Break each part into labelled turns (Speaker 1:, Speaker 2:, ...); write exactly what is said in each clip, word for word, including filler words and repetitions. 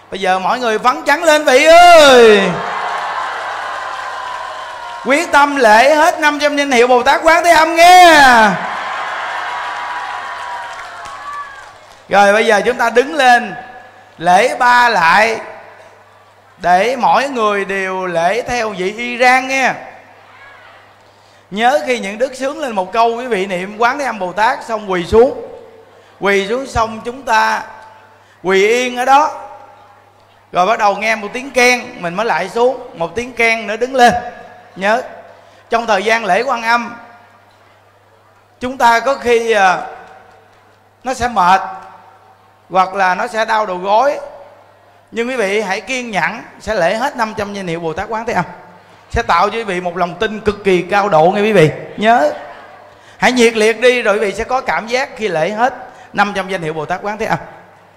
Speaker 1: Bây giờ mọi người phấn chấn lên vị ơi, quyết tâm lễ hết năm trăm danh hiệu Bồ Tát Quán Thế Âm nghe. Rồi bây giờ chúng ta đứng lên lễ ba lại, để mỗi người đều lễ theo vị y rang nghe. Nhớ khi những đức sướng lên một câu, quý vị niệm Quán Thế Âm Bồ Tát xong quỳ xuống. Quỳ xuống xong chúng ta quỳ yên ở đó, rồi bắt đầu nghe một tiếng keng mình mới lại xuống, một tiếng keng nữa đứng lên. Nhớ trong thời gian lễ Quan Âm chúng ta có khi à, nó sẽ mệt hoặc là nó sẽ đau đầu gối, nhưng quý vị hãy kiên nhẫn, sẽ lễ hết năm trăm danh hiệu Bồ Tát Quán Thế Âm, sẽ tạo cho quý vị một lòng tin cực kỳ cao độ nghe quý vị. Nhớ hãy nhiệt liệt đi, rồi quý vị sẽ có cảm giác khi lễ hết năm trăm danh hiệu Bồ Tát Quán Thế Âm.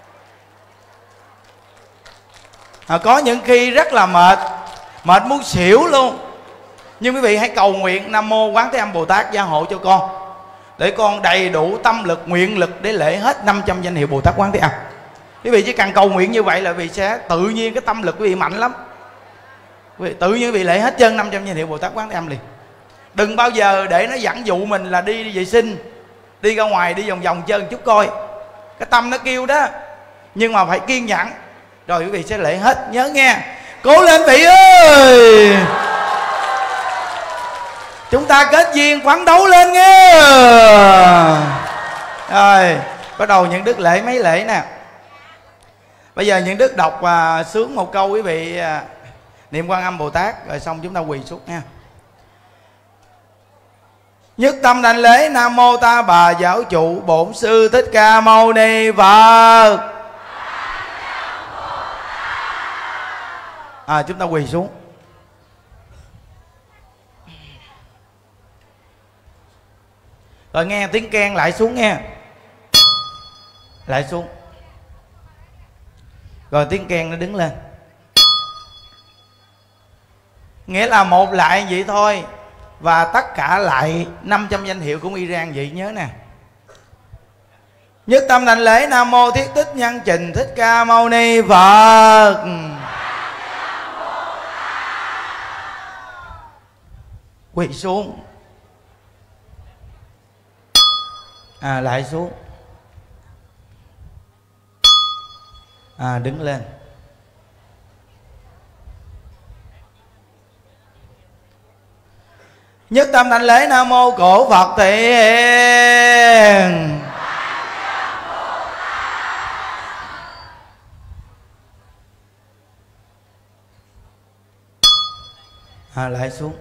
Speaker 1: À, có những khi rất là mệt, mệt muốn xỉu luôn, nhưng quý vị hãy cầu nguyện Nam Mô Quán Thế Âm Bồ Tát gia hộ cho con, để con đầy đủ tâm lực, nguyện lực để lễ hết năm trăm danh hiệu Bồ Tát Quán Thế Âm. Quý vị chỉ cần cầu nguyện như vậy là quý vị sẽ tự nhiên cái tâm lực quý vị mạnh lắm. Quý vị tự nhiên quý vị lễ hết chân năm trăm danh hiệu Bồ Tát Quán Thế Âm liền. Đừng bao giờ để nó dẫn dụ mình là đi, đi vệ sinh, đi ra ngoài đi vòng vòng chơi một chút coi, cái tâm nó kêu đó. Nhưng mà phải kiên nhẫn, rồi quý vị sẽ lễ hết. Nhớ nghe, cố lên vị ơi, chúng ta kết duyên phấn đấu lên nghe. Rồi bắt đầu những đức lễ mấy lễ nè. Bây giờ những đức đọc và sướng một câu, quý vị à, niệm Quan Âm Bồ Tát, rồi xong chúng ta quỳ xuống nha. Nhất tâm đảnh lễ Nam Mô Ta Bà Giáo Chủ Bổn Sư Thích Ca Mâu Ni Phật. À, chúng ta quỳ xuống. Rồi nghe tiếng keng lại xuống nghe. Lại xuống. Rồi tiếng keng nó đứng lên. Nghĩa là một lại vậy thôi. Và tất cả lại năm trăm danh hiệu cũng y rang vậy. Nhớ nè. Nhất tâm đảnh lễ Nam Mô Thiết Tích Nhân Trình Thích Ca Mâu Ni Phật. Quỳ xuống. À, lại xuống. À, đứng lên. Nhất tâm đảnh lễ Nam Mô Cổ Phật Thiền. À, lại xuống.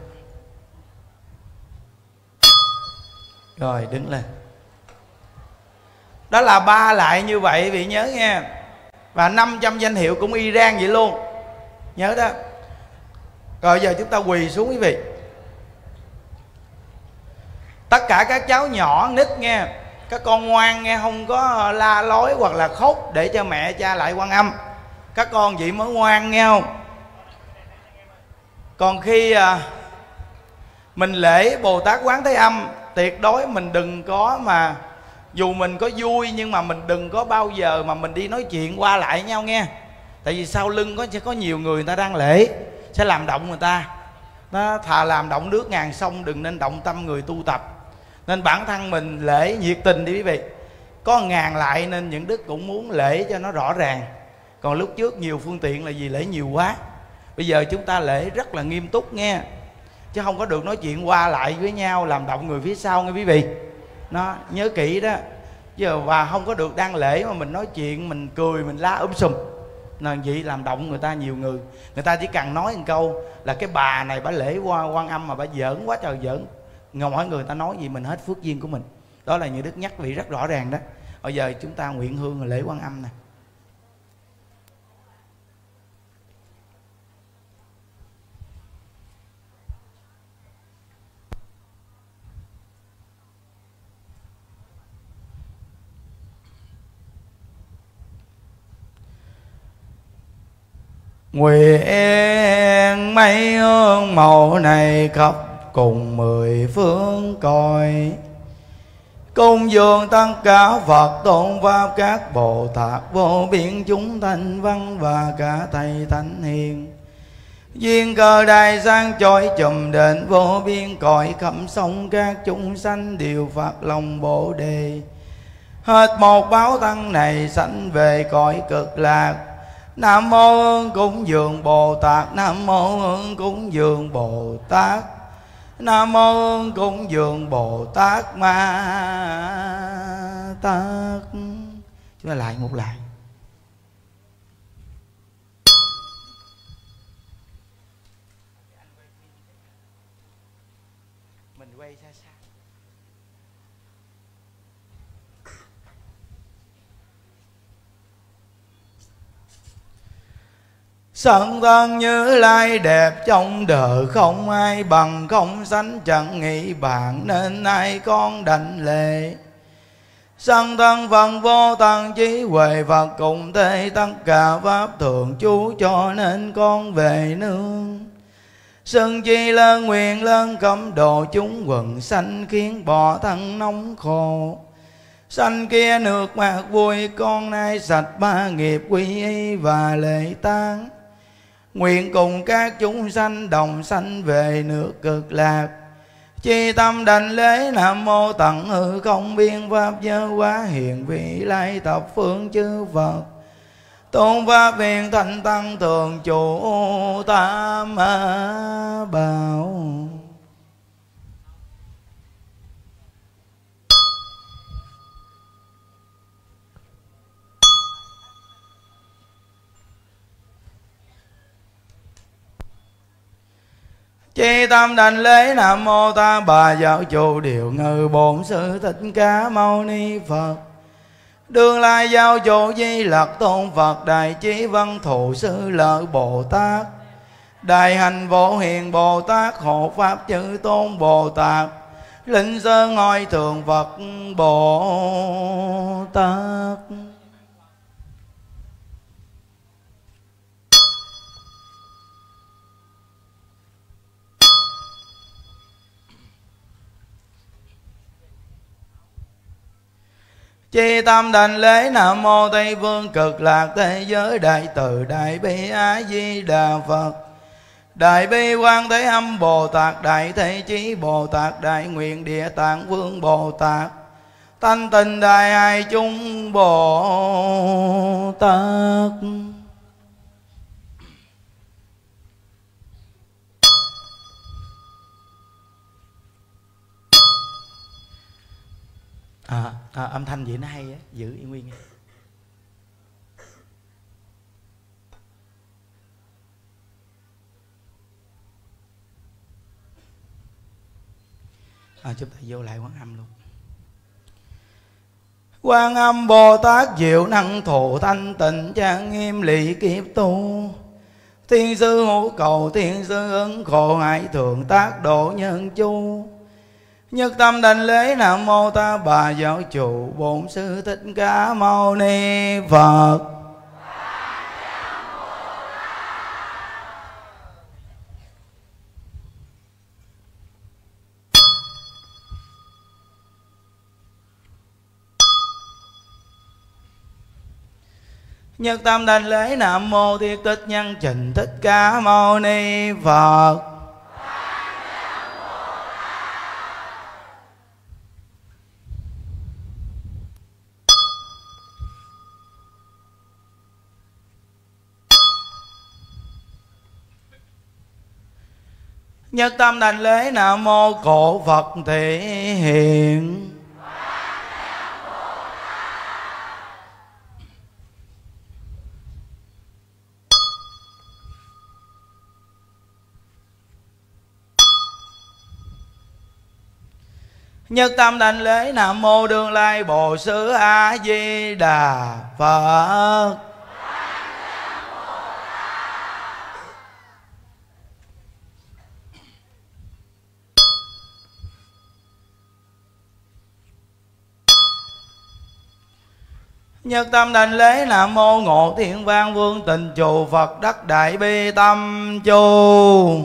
Speaker 1: Rồi đứng lên. Đó là ba lại như vậy vị nhớ nghe. Và năm trăm danh hiệu cũng y rang vậy luôn. Nhớ đó. Rồi giờ chúng ta quỳ xuống quý vị. Tất cả các cháu nhỏ nít nghe, các con ngoan nghe, không có la lối hoặc là khóc để cho mẹ cha lại Quan Âm. Các con vậy mới ngoan nghe không? Còn khi à, mình lễ Bồ Tát Quán Thế Âm, tuyệt đối mình đừng có mà, dù mình có vui nhưng mà mình đừng có bao giờ mà mình đi nói chuyện qua lại nhau nghe. Tại vì sau lưng có sẽ có nhiều người, người ta đang lễ, sẽ làm động người ta. Nó thà làm động nước ngàn sông, đừng nên động tâm người tu tập. Nên bản thân mình lễ nhiệt tình đi quý vị. Có ngàn lại nên những đức cũng muốn lễ cho nó rõ ràng. Còn lúc trước nhiều phương tiện là vì lễ nhiều quá. Bây giờ chúng ta lễ rất là nghiêm túc nghe, chứ không có được nói chuyện qua lại với nhau, làm động người phía sau nghe quý vị. Nó nhớ kỹ đó. Giờ và không có được đang lễ mà mình nói chuyện, mình cười, mình la um sùm. Nên vậy làm động người ta nhiều người. Người ta chỉ cần nói một câu là cái bà này bà lễ qua Quan Âm mà bà giỡn quá trời giỡn. Mọi người ta nói gì mình hết phước duyên của mình. Đó là những đức nhắc vị rất rõ ràng đó. Bây giờ chúng ta nguyện hương lễ Quan Âm nè. Nguyện mấy hương màu này khắp cùng mười phương coi, Cung dường tất cả Phật tôn pháp các Bồ Tát vô biên chúng thanh văn và cả thầy thánh hiền. Duyên cơ đại sang chói chùm đến vô biên cõi khắp sông các chúng sanh đều phát lòng Bồ đề. Hết một báo tăng này sanh về cõi cực lạc. Nam mô Hương cúng dường Bồ Tát, Nam mô Hương cúng dường Bồ Tát, Nam mô Hương cúng dường Bồ Tát Ma Tát. Chúng ta lại một lại. Mình quay xa xa. Sân thân Như Lai đẹp trong đời, không ai bằng không sánh chẳng nghĩ bạn, nên ai con đảnh lễ. Sân thân Phật vô tận trí huệ Phật cùng thế tất cả pháp thường trú, cho nên con về nương. Sân chi lớn nguyện lớn cấm độ chúng quần sanh, khiến bỏ thân nóng khổ. Sanh kia nước mát vui, con nay sạch ba nghiệp quy y và lễ tán. Nguyện cùng các chúng sanh đồng sanh về nước cực lạc. Chi tâm đảnh lễ Nam mô tận hư không biên pháp giới quá hiền vị lai thập phương chư Phật. Tôn pháp viên thanh tăng thường trụ tam bảo. Chi tâm đảnh lễ Nam mô Ta Bà Giáo Chủ Điều Ngự Bổn Sư Thích Ca Mâu Ni Phật. Đương lai Giáo Chủ Di Lặc Tôn Phật, Đại Chí Văn Thù Sư Lợi Bồ Tát, Đại Hành Vô Hiền Bồ Tát, Hộ Pháp Chư Tôn Bồ Tát, Linh Sơn Ngôi Thường Phật Bồ Tát. Chi tâm đảnh lễ Nam mô Tây Phương Cực Lạc Thế Giới Đại Từ Đại Bi A Di Đà Phật, Đại Bi Quan Thế Âm Bồ Tát, Đại Thế Chí Bồ Tát, Đại Nguyện Địa Tạng Vương Bồ Tát, Thanh Tịnh Đại Ai Chung Bồ Tát. À, à, âm thanh vậy nó hay á, giữ yên nguyên. À, chúng ta vô lại Quán Âm luôn. Quán Âm Bồ Tát diệu năng thù thanh tịnh, trang nghiêm lì kiếp tu. Thiên sư hữu cầu, thiên sư ứng khổ, hải thượng tác độ nhân chu. Nhất tâm đảnh lễ Nam mô Ta Bà Giáo Chủ Bổn Sư Thích Ca Mâu Ni Phật. Nhất tâm đảnh lễ Nam mô Thiết Tích Nhân Trình Thích Ca Mâu Ni Phật. Nhất tâm đảnh lễ Nam mô Cổ Phật Thị Hiện. Nhất tâm đảnh lễ Nam mô Đương Lai Bồ Sư A Di Đà Phật. Nhất tâm đảnh lễ Nam mô Ngộ Thiên Vang Vương Tình Trù Phật Đắc Đại Bi Tâm Trù.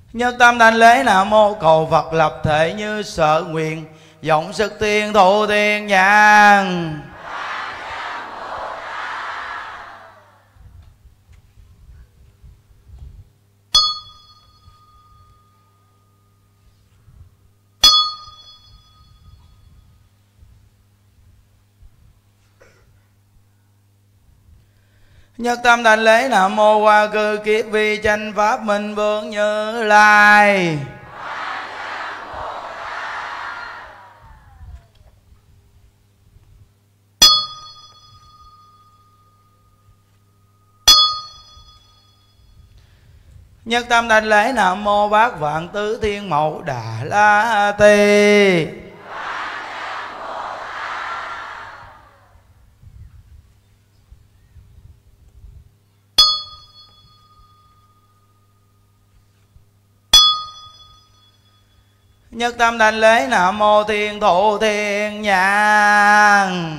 Speaker 1: Nhất tâm đảnh lễ Nam mô cầu Phật lập thể như sở nguyện, vọng sức tiên thụ thiên nhãn. Nhất tâm đảnh lễ Nam mô Hoa Cư Kiếp Vi Chánh Pháp Minh Vương Như Lai. Nhất tâm đảnh lễ Nam mô Bát Vạn Tứ Thiên Mẫu Đà La Tỳ. Nhất tâm đảnh lễ Nam mô Thiên Thụ Thiên Nhãn.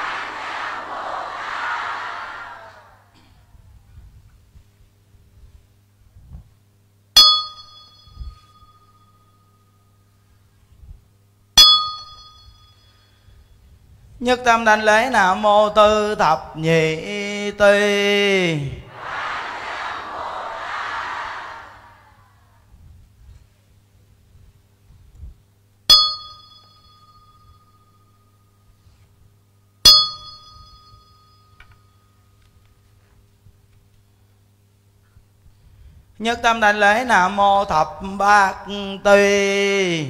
Speaker 1: Nhất tâm đảnh lễ Nam mô Tư Thập Nhị Tỳ. Nhất tâm đảnh lễ Nam mô Thập Bát Tỳ.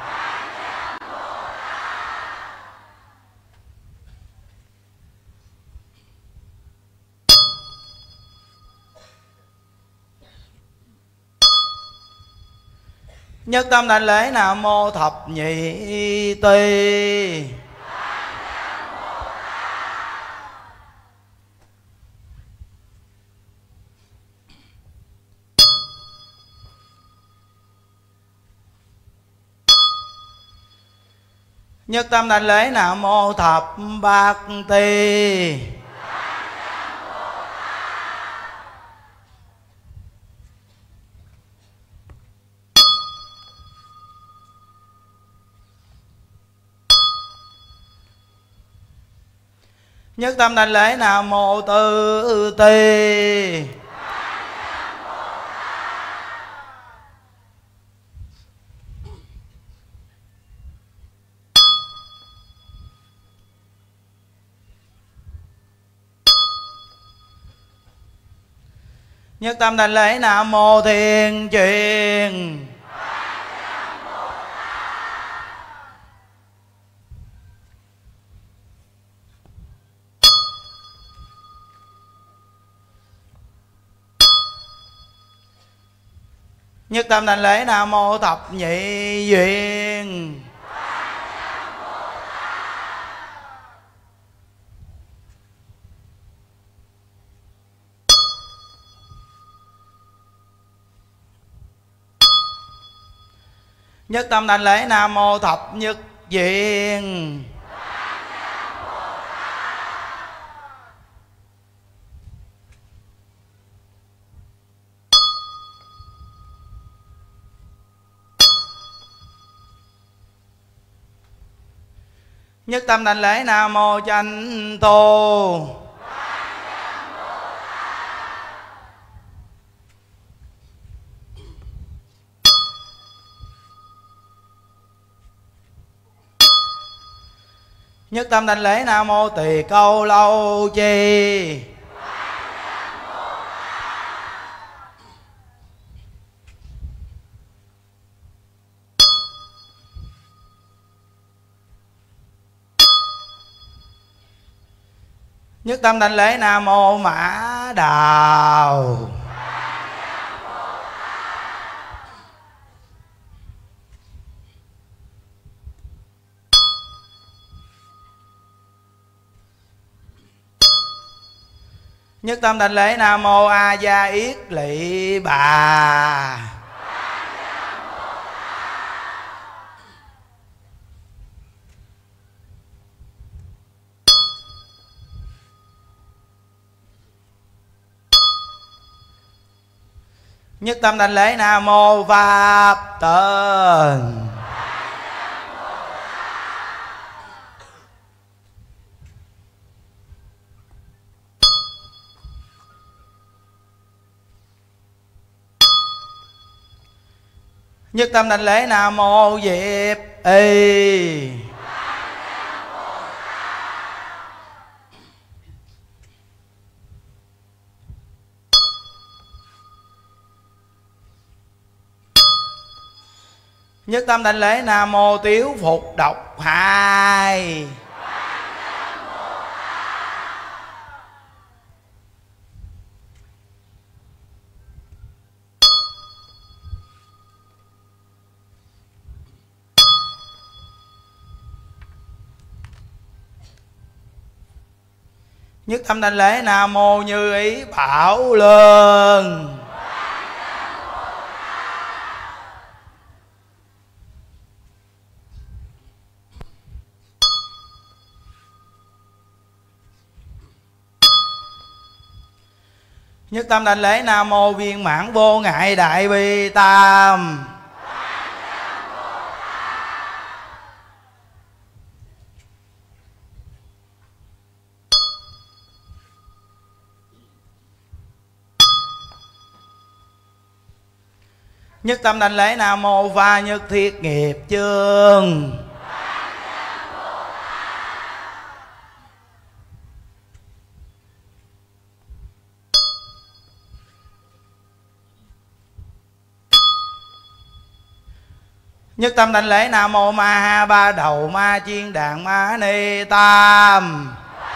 Speaker 1: Nhất tâm đảnh lễ Nam mô Thập Nhị Tỳ. Nhất tâm đảnh lễ Nam mô Thập Bát Tỳ. Nhất tâm đảnh lễ Nam mô Tư Tỳ. Nhất tâm đảnh lễ Nam mô Thiên Truyền. Nhất tâm đảnh lễ Nam mô Thập Nhị Duyên. Nhất tâm đảnh lễ Nam mô Thập Nhất Duyên. Nhất tâm đảnh lễ Nam mô Chánh Tô. Nhất tâm đảnh lễ Nam mô Tỳ Câu Lâu Chi. Nhất tâm đảnh lễ Nam mô Mã Đào. Nhất tâm đảnh lễ Nam mô A Gia Yết Lị Bà. Nhất tâm đảnh lễ Nam Mô Pháp Tần. Nhất tâm đảnh lễ Nam Mô Diệp Y. Nhất tâm đảnh lễ Nam Mô Tiếu Phục Độc Hài. Nhất tâm đảnh lễ Nam Mô Như Ý Bảo Lương. Nhất tâm đảnh lễ Nam Mô Viên Mãn Vô Ngại Đại Bi Tam. Nhất tâm đảnh lễ Nam Mô Pha Nhất Thiết Nghiệp Chương. Nhất tâm đảnh lễ Nam Mô Ma Ha Ba Đầu Ma Chiên Đàn Ma Ni Tam.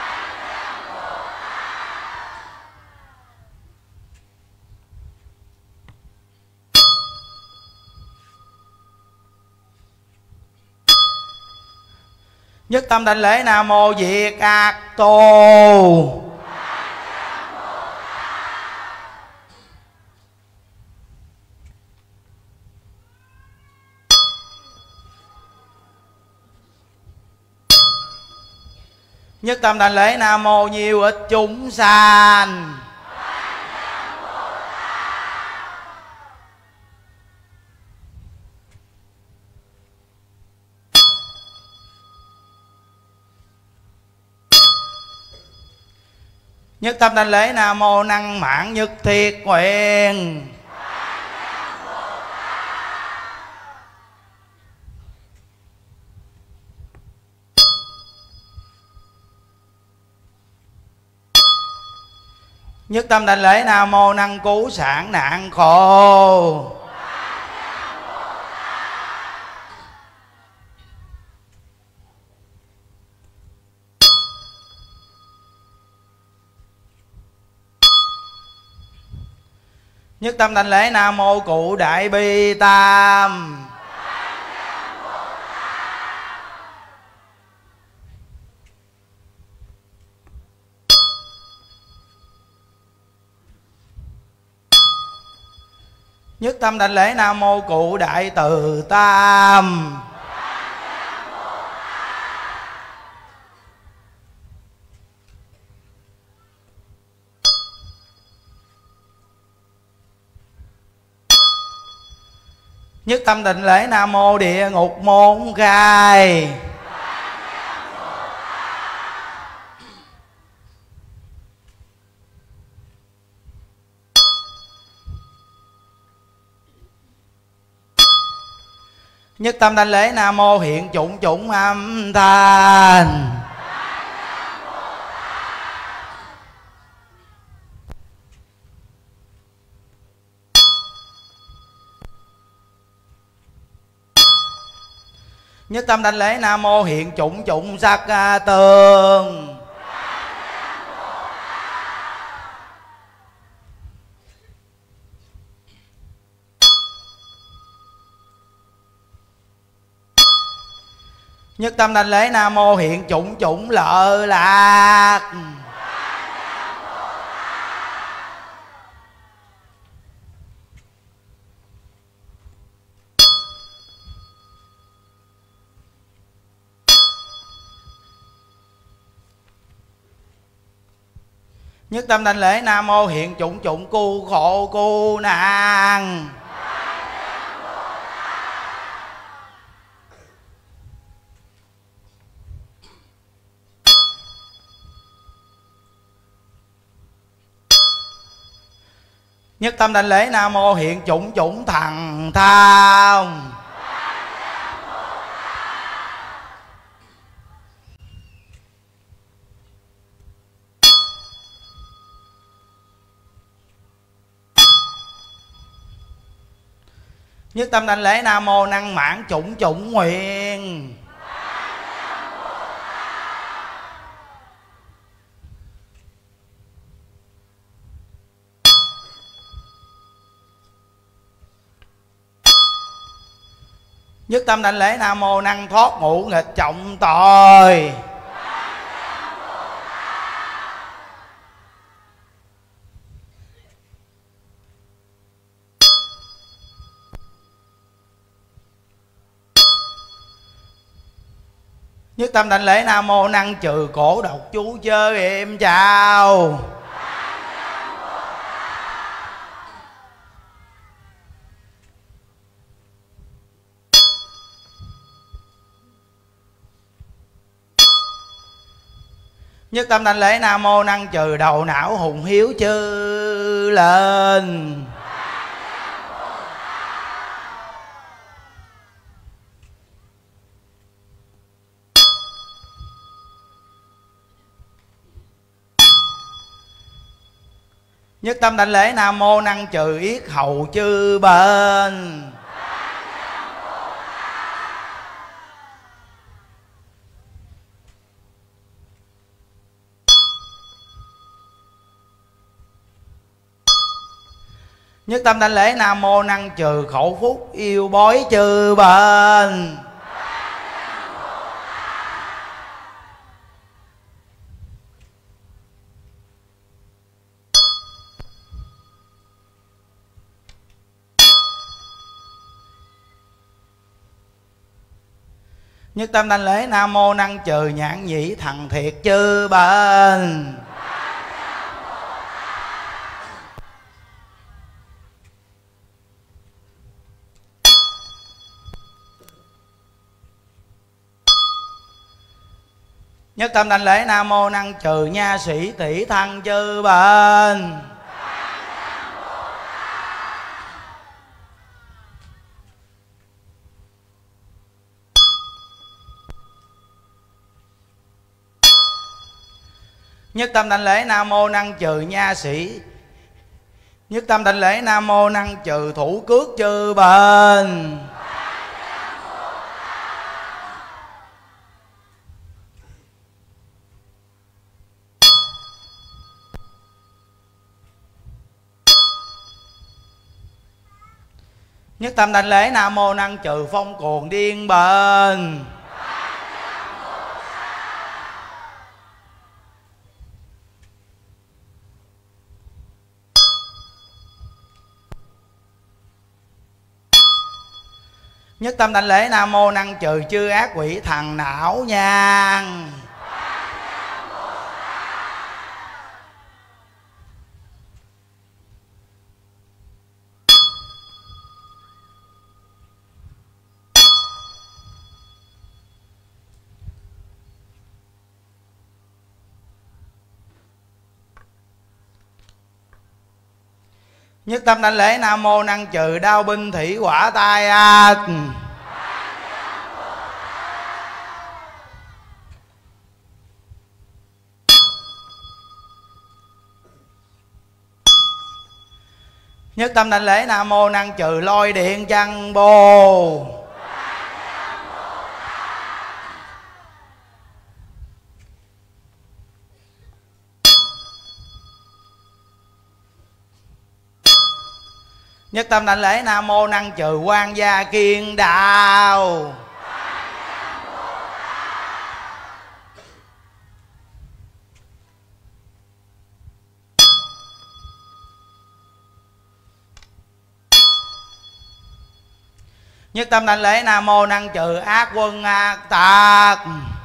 Speaker 1: Nhất tâm đảnh lễ Nam Mô Diệt Ác Tô. Nhất tâm đảnh lễ Nam Mô Nhiều Ít Chúng Sanh. Nhất tâm đảnh lễ Nam Mô Năng Mãn Nhất Thiết Nguyện. Nhất tâm đảnh lễ Nam Mô Năng Cứu Sản Nạn Khổ. Nhất tâm đảnh lễ Nam Mô Cụ Đại Bi Tam. Nhất tâm đảnh lễ Nam Mô Cụ Đại Từ Tam. Nhất tâm đảnh lễ Nam Mô Địa Ngục Môn Khai. Nhất tâm đảnh lễ Nam Mô Hiện Chủng Chủng Âm Thanh. Nhất tâm đảnh lễ Nam Mô Hiện Chủng Chủng Sắc Tương. Nhất tâm đảnh lễ Nam Mô Hiện Chủng Chủng Lợi Lạc. Nhất tâm đảnh lễ Nam Mô Hiện Chủng Chủng Cu Khổ Cu Nạn. Nhất tâm đảnh lễ Nam Mô Hiện Chủng Chủng Thần Tham. Nhất tâm đảnh lễ Nam Mô Năng Mãn Chủng Chủng Nguyện. Nhất tâm đảnh lễ Nam Mô Năng Thoát Ngũ Nghịch Trọng Tội. Nhất tâm đảnh lễ Nam Mô Năng Trừ Cổ Độc Chú Chơi Em Chào. Nhất tâm đảnh lễ Nam Mô Năng Trừ Đầu Não Hùng Hiếu Chư Lên. Nhất tâm đảnh lễ Nam Mô Năng Trừ Yết Hầu Chư Bên. Nhất tâm đảnh lễ Nam Mô Năng Trừ Khổ Phúc Yêu Bói Chư Bên. Nhất tâm đảnh lễ Nam Mô Năng Trừ Nhãn Nhĩ Thần Thiệt Chư Bên. Nhất tâm đảnh lễ Nam Mô Năng Trừ Nha Sĩ Tỷ Thân Chư Bên. Nhất tâm đảnh lễ Nam Mô Năng Trừ Nha Sĩ. Nhất tâm đảnh lễ Nam Mô Năng Trừ Thủ Cước Chư Bên. Nhất tâm đảnh lễ Nam Mô Năng Trừ Phong Cuồng Điên Bên. Nhất tâm đảnh lễ Nam Mô Năng Trừ Chư Ác Quỷ Thần Não Nhang. Nhất tâm đảnh lễ Nam Mô Năng Trừ Đao Binh Thủy Hỏa Tai Ách. Nhất tâm đảnh lễ Nam Mô Năng Trừ Lôi Điện Chăng Bồ. Nhất tâm đảnh lễ Nam Mô Năng Trừ Quan Gia Kiên Đạo. Nhất tâm đảnh lễ Nam Mô Năng Trừ Ác Quân Ác Tạc.